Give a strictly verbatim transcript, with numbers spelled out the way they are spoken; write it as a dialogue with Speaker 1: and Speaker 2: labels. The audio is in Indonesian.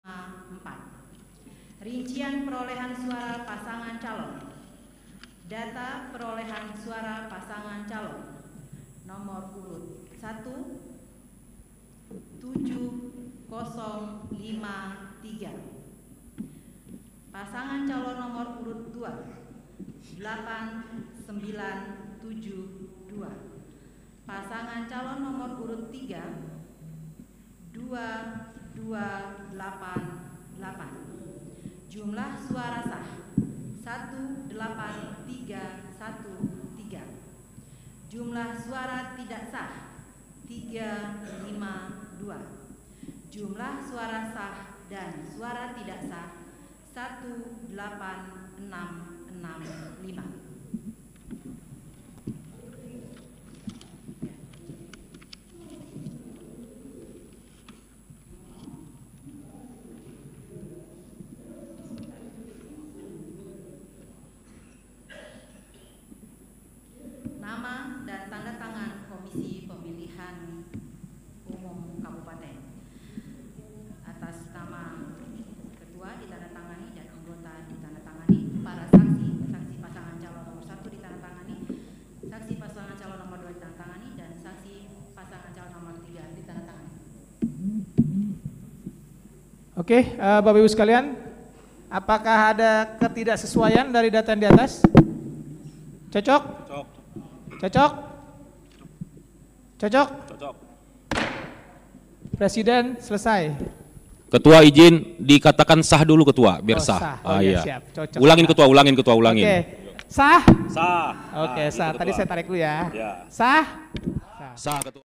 Speaker 1: empat. Rincian perolehan suara pasangan calon. Data perolehan suara pasangan calon. Nomor urut satu tujuh nol lima tiga. Pasangan calon nomor urut dua delapan sembilan tujuh dua. Pasangan calon nomor urut tiga dua dua delapan delapan. Jumlah suara sah satu delapan tiga satu tiga. Jumlah suara tidak sah tiga lima dua. Jumlah suara sah dan suara tidak sah satu delapan enam enam lima. Nama dan tanda tangan Komisi Pemilihan Umum Kabupaten. Atas nama Ketua ditandatangani dan anggota ditandatangani. Para saksi, saksi pasangan calon nomor satu ditandatangani, saksi pasangan calon nomor dua ditandatangani, dan saksi pasangan calon nomor tiga ditandatangani.
Speaker 2: Oke, uh, Bapak Ibu sekalian, apakah ada ketidaksesuaian dari data yang di atas? Cocok?
Speaker 3: Cocok.
Speaker 2: Cocok? Cocok?
Speaker 3: Cocok.
Speaker 2: Presiden selesai.
Speaker 4: Ketua izin dikatakan sah dulu ketua, biar
Speaker 2: Oh,
Speaker 4: sah.
Speaker 2: sah. Oh,
Speaker 4: Ah,
Speaker 2: iya,
Speaker 4: iya.
Speaker 2: siap. Cocok.
Speaker 4: Ulangin ketua, ulangin ketua, ulangin.
Speaker 2: Oke. Sah?
Speaker 3: Sah.
Speaker 2: Oke,
Speaker 3: Nah,
Speaker 2: sah.
Speaker 3: gitu,
Speaker 2: Tadi
Speaker 3: Ketua.
Speaker 2: saya tarik dulu ya.
Speaker 3: Ya.
Speaker 2: Sah?
Speaker 4: Sah ketua.